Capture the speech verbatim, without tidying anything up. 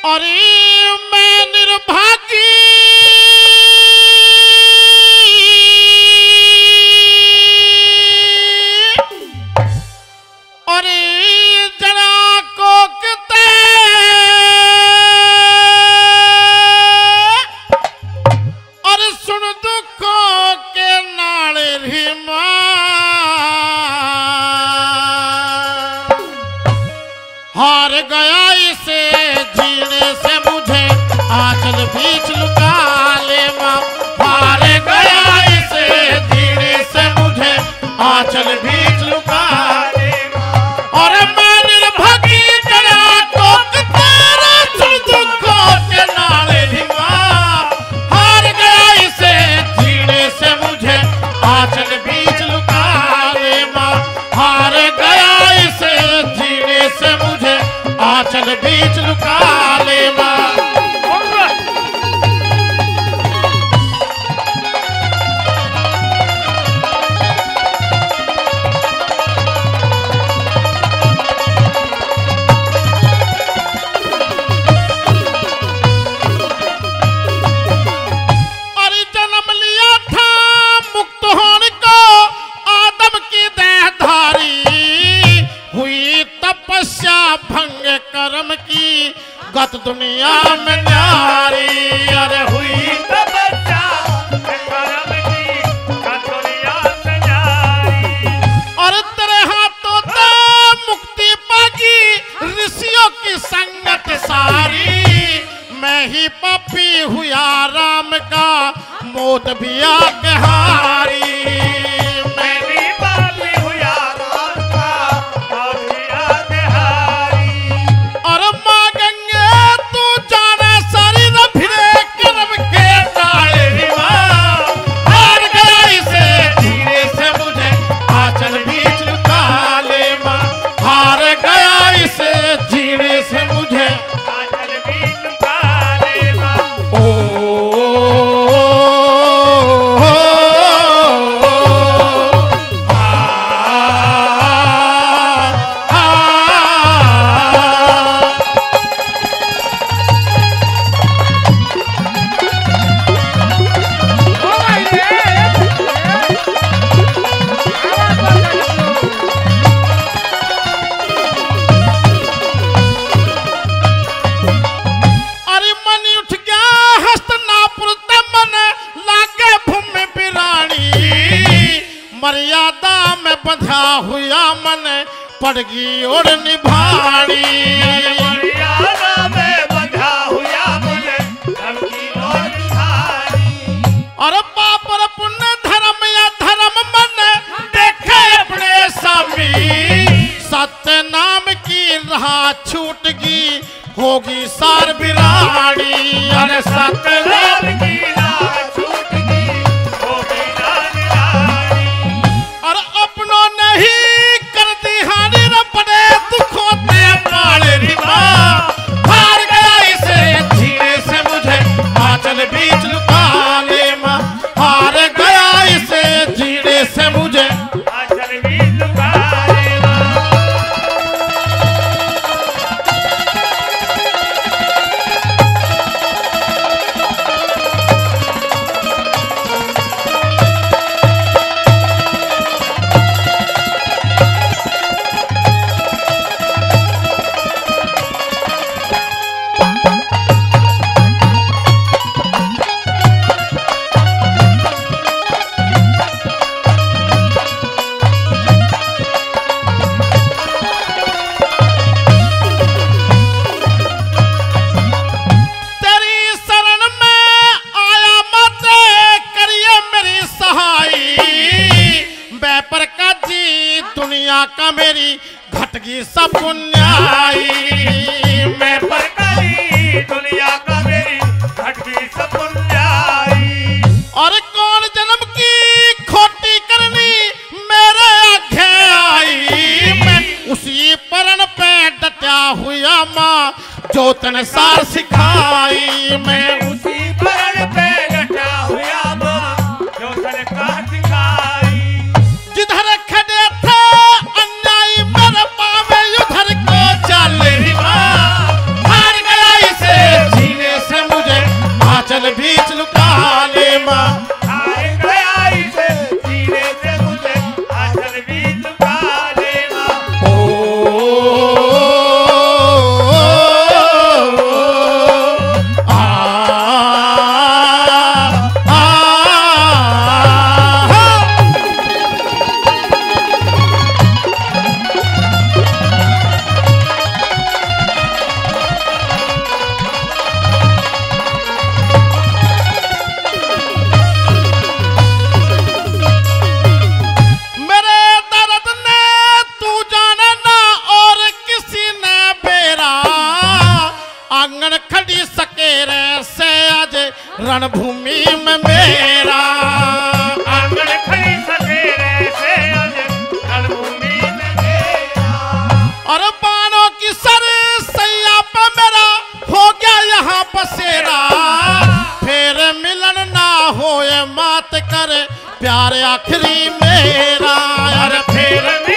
अरे मैं निर्भागी अरे जरा को किते अरे सुन दुखों के नाले रिमा हार गया इसे जीने से मुझे आंचल बीच लुका ले माँ हार गया इसे जीने से मुझे आंचल बीच लुका ले और मैं निर्भागी जरा को तेरा सुन दुखों के नाले रिमा हार गया इसे जीने से मुझे आंचल बीच लुका ले माँ हार गया इसे जीने से मुझे आंचल बीच लुका ले माँ अरे जन्म लिया था मुक्त होने को आदम की देहधारी हुई तपस्या भंग कर्म की गत दुनिया में न्यारी अरे हुई तपस्या कर्म की गत दुनिया में न्यारी और तेरे हाथों से मुक्ति पागी ऋषियों की संगत सारी मैं ही पापी हुआ राम का मौत भी आके हारी मैं भी पापी हुआ राम का मौत भी आके हारी और मांगेंगे तू जाना सारी न फिरे कर्म के डाले रिवा हार गया इसे धीरे से मुझे आंचल बीच लुका ले माँ हार गया इसे धीरे से मुझे आंचल बीच लुका ले माँ ओ अरे मन उठ गया हस्तनापुर मन लागे भूमि बिरानी मर्यादा में बंधा हुआ मन पड़गी और निभानी मर्यादा में बंधा हुआ मुझे धमकी और निभानी और पाप और पुण्य धर्म या धर्म मन देखे अपने स्वामी सत्य नाम की राह छूट गई होगी सार बिरानी अरे सत्य नाम राम की राह छूट गई होगी राम रानी और अपनों ने ही कर दी हानि न पड़े दुखों ते पाले रिवा हार गया इसे धीरे से मुझे आंचल बीच लुका ले माँ हार गया इसे धीरे से मुझे आंचल बीच लुका ले माँ तेरी शरण में आया मत करिए मेरी सहाई बैपर का जी दुनिया का मेरी घटगी सब पुण्याई मैं पर करी दुनिया का मेरी घटकी सपुन्याई और कौन जन्म की खोटी करनी मेरे आगे आई मैं उसी परण पे डटा हुआ माँ जो तन सार सिखाई मैं उसी परण पे डटा हुआ माँ जो सरकार सिखाई जिधर खड़े थे अन्यायी मेरे पावे उधर को चल रिवा हार गया इसे आंगन खड़ी सकेरे से आज रणभूमि में मेरा। आंगन खड़ी सकेरे से आज रणभूमि में मेरा। और बाणों की सर सैया पर मेरा हो गया यहाँ बसेरा। फिर मिलन ना होए मात करे प्यार आखिरी मेरा। और फिर